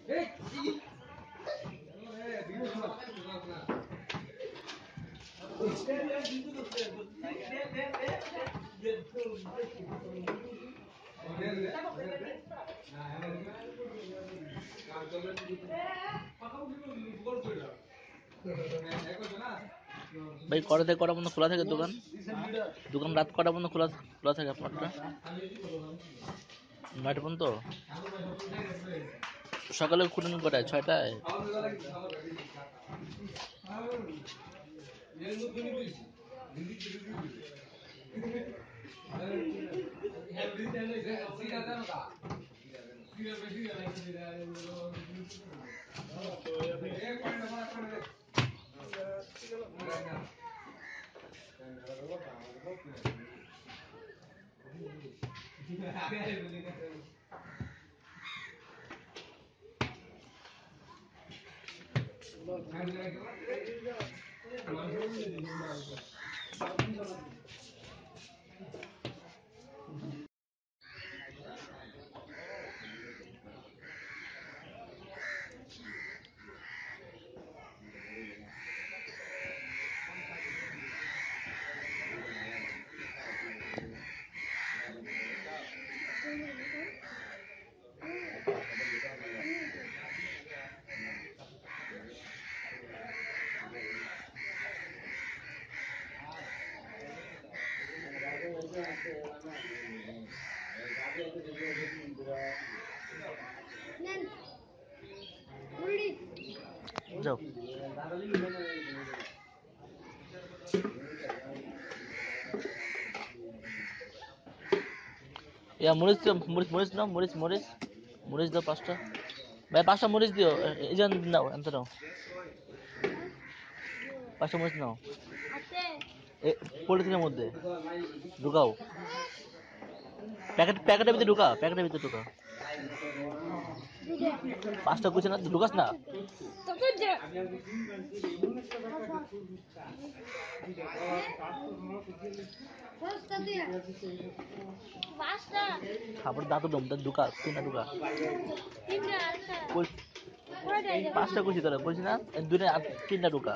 ভাই কটা থেকে কটা পর্যন্ত খোলা থাকে দোকান? দোকান রাত কটা পর্যন্ত খোলা খোলা থাকে আপনারটা? 9টা পর্যন্ত। সকালে খুলেন কটায়? 6টায়? যাও। মরিচ মরিচ নাও, মরিচ মরিচ মরিচ দাও 5টা। ভাই 5টা মরিচ দিও। এই যে নাও, এনতে নাও 5টা মরিচ নাও। পলিথিনের মধ্যে ঢুকাও। প্যাকেটের ভিতরে ঢুকা, প্যাকেটের ভিতরে ঢুকা। 5টা কুচে না ঢুকাস না। খাবার দাঁত ঢুকা, 3টা ঢুকা। 5টা কুচি তোরা বলছি না, 2টা 3টা ঢুকা।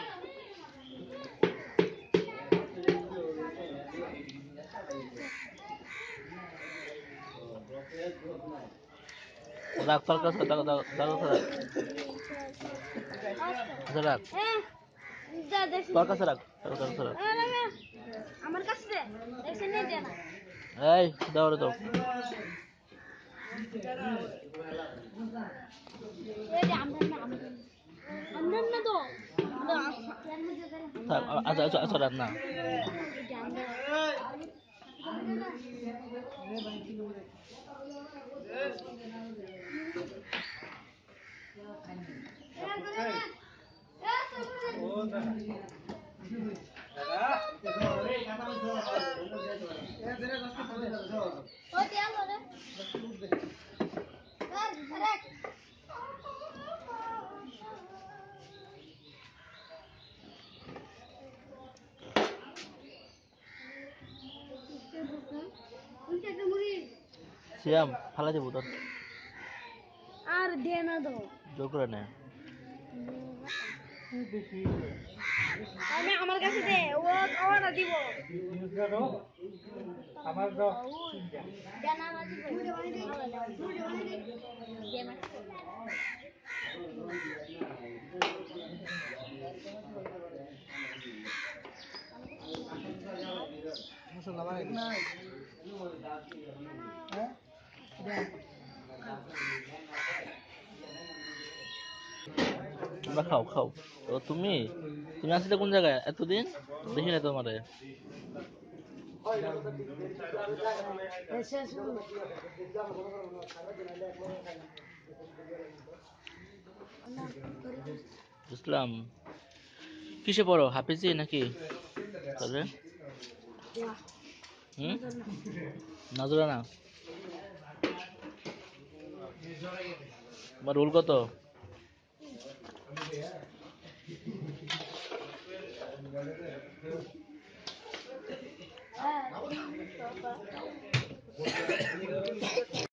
রাখ তোর কাছে, রাখ তোর কাছে রাখ। আমার কাছে এই দাও রে, দাও। আচ্ছা আচ্ছা রাখ না। সিয়াম ফালা দেবো তোর। আর দে না দো জোর করে নে। আমি আমার কাছে দে, ও না দিব। আমার দাও। জানা না দিব। দে না। মশলা বানাই দিই। হ্যাঁ তোমরা খাও খাও। তো তুমি তুমি আসলে কোন জায়গায় এতদিন দেখি না তোমারে। ইসলাম কিসে পড়ো, হাফিজি নাকি তাহলে? নজরানা। তোমার রোল কত?